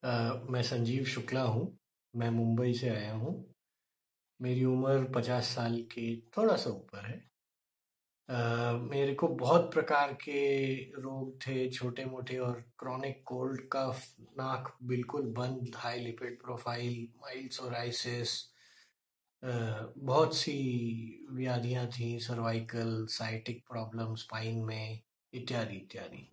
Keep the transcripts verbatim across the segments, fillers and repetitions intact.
अ, मैं संजीव शुक्ला हूँ। मैं मुंबई से आया हूँ। मेरी उम्र पचास साल के थोड़ा सा ऊपर है। अ, मेरे को बहुत प्रकार के रोग थे, छोटे मोटे और क्रॉनिक कोल्ड, कफ, नाक बिल्कुल बंद, high lipid profile, mild psoriasis, बहुत सी व्याधियां थी, सर्वाइकल साइटिक प्रॉब्लम स्पाइन में, इत्यादि इत्यादि।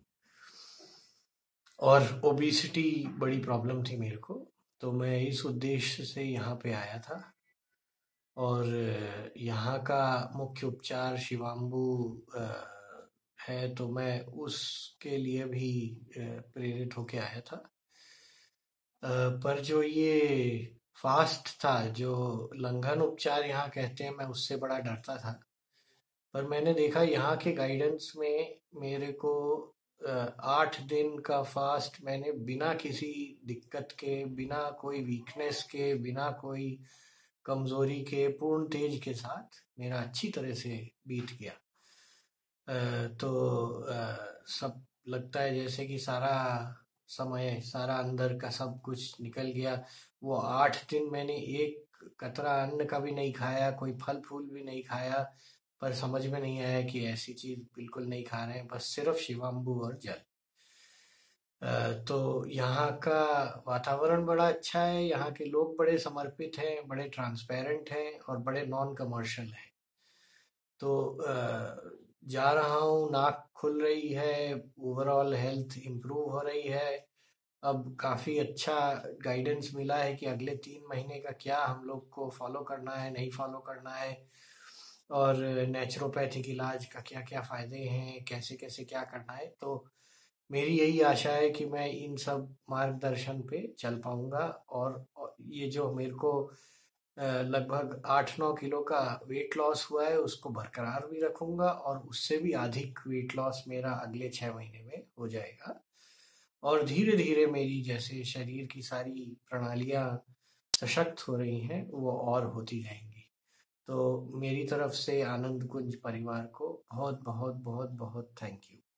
और ओबिसिटी बड़ी प्रॉब्लम थी मेरे को। तो मैं इस उद्देश्य से यहाँ पे आया था। और अ, यहाँ का मुख्य उपचार शिवाम्बू अ, है, तो मैं उसके लिए भी अ, प्रेरित होके आया था। अ, पर जो ये फास्ट था, जो लंघन उपचार यहाँ कहते हैं, मैं उससे बड़ा डरता था। पर मैंने देखा यहाँ के गाइडेंस में मेरे को अ, आठ दिन का फास्ट मैंने बिना किसी दिक्कत के, बिना कोई वीकनेस के, बिना कोई कमजोरी के, पूर्ण तेज के साथ मेरा अच्छी तरह से बीत गया। अ, तो अ, सब लगता है जैसे कि सारा समय, सारा अंदर का सब कुछ निकल गया। वो आठ दिन मैंने एक कतरा अन्न का भी नहीं खाया, कोई फल फूल भी नहीं खाया। पर समझ में नहीं आया कि ऐसी चीज बिल्कुल नहीं खा रहे हैं, बस सिर्फ शिवाम्बू और जल। अ, तो यहाँ का वातावरण बड़ा अच्छा है, यहाँ के लोग बड़े समर्पित हैं, बड़े ट्रांसपेरेंट हैं और बड़े नॉन कमर्शियल हैं। तो अ, जा रहा हूँ, नाक खुल रही है, ओवरऑल हेल्थ इम्प्रूव हो रही है। अब काफ़ी अच्छा गाइडेंस मिला है कि अगले तीन महीने का क्या हम लोग को फॉलो करना है, नहीं फॉलो करना है, और नेचुरोपैथिक इलाज का क्या क्या फ़ायदे हैं, कैसे कैसे क्या करना है। तो मेरी यही आशा है कि मैं इन सब मार्गदर्शन पे चल पाऊंगा, और और ये जो मेरे को अ, लगभग आठ नौ किलो का वेट लॉस हुआ है, उसको बरकरार भी रखूंगा, और उससे भी अधिक वेट लॉस मेरा अगले छः महीने में हो जाएगा। और धीरे धीरे मेरी जैसे शरीर की सारी प्रणालियाँ सशक्त हो रही हैं, वो और होती जाएंगी। तो मेरी तरफ से आनंद कुंज परिवार को बहुत बहुत बहुत बहुत थैंक यू।